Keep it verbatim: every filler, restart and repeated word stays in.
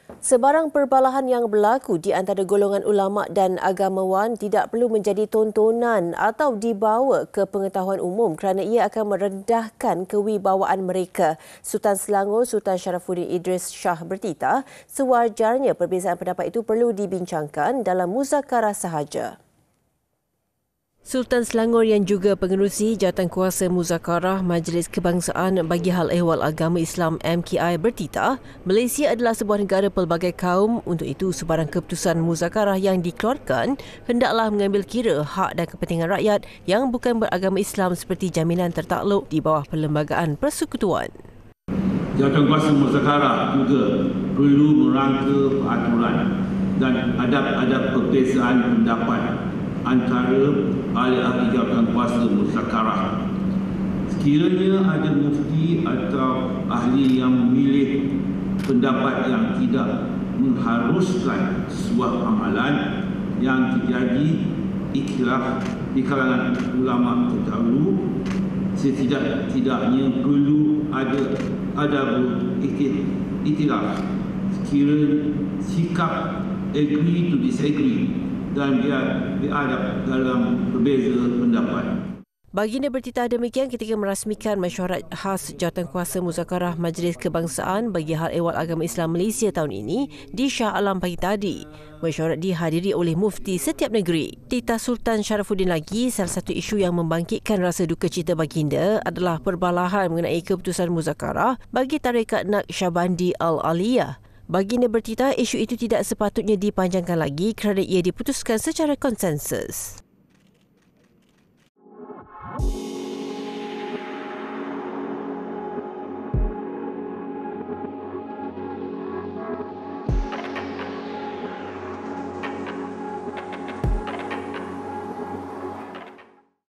Sebarang perbalahan yang berlaku di antara golongan ulama' dan agamawan tidak perlu menjadi tontonan atau dibawa ke pengetahuan umum kerana ia akan merendahkan kewibawaan mereka. Sultan Selangor Sultan Sharafuddin Idris Shah bertitah sewajarnya perbezaan pendapat itu perlu dibincangkan dalam muzakarah sahaja. Sultan Selangor yang juga pengerusi Jawatankuasa Muzakarah Majlis Kebangsaan bagi Hal Ehwal Agama Islam M K I bertitah, Malaysia adalah sebuah negara pelbagai kaum, untuk itu sebarang keputusan muzakarah yang dikeluarkan hendaklah mengambil kira hak dan kepentingan rakyat yang bukan beragama Islam seperti jaminan tertakluk di bawah Perlembagaan Persekutuan. Jawatankuasa Muzakarah juga perlu merangka peraturan dan adab-adab perbezaan pendapat antara ahli-ahli jawatankuasa muzakarah. Sekiranya ada mufti atau ahli yang memilih pendapat yang tidak mengharuskan sebuah amalan yang terjadi ikhtilaf di kalangan ulama terdahulu, setidak-tidaknya perlu ada adab ikhtilaf. Sekiranya sikap agree to disagree dan biar diadab dalam berbeza pendapat. Baginda bertitah demikian ketika merasmikan mesyuarat khas Jawatankuasa Muzakarah Majlis Kebangsaan bagi Hal Ehwal Agama Islam Malaysia tahun ini di Shah Alam pagi tadi. Mesyuarat dihadiri oleh mufti setiap negeri. Titah Sultan Sharafuddin lagi, salah satu isu yang membangkitkan rasa duka cita baginda adalah perbalahan mengenai keputusan muzakarah bagi tarekat Naqsyabandi Al-Aliyah. Baginda bertitah isu itu tidak sepatutnya dipanjangkan lagi kerana ia diputuskan secara konsensus.